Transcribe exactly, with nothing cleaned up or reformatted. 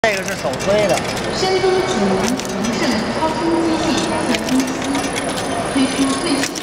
这个是手推的。 山东济南恒盛超声机器加工公司推出最新。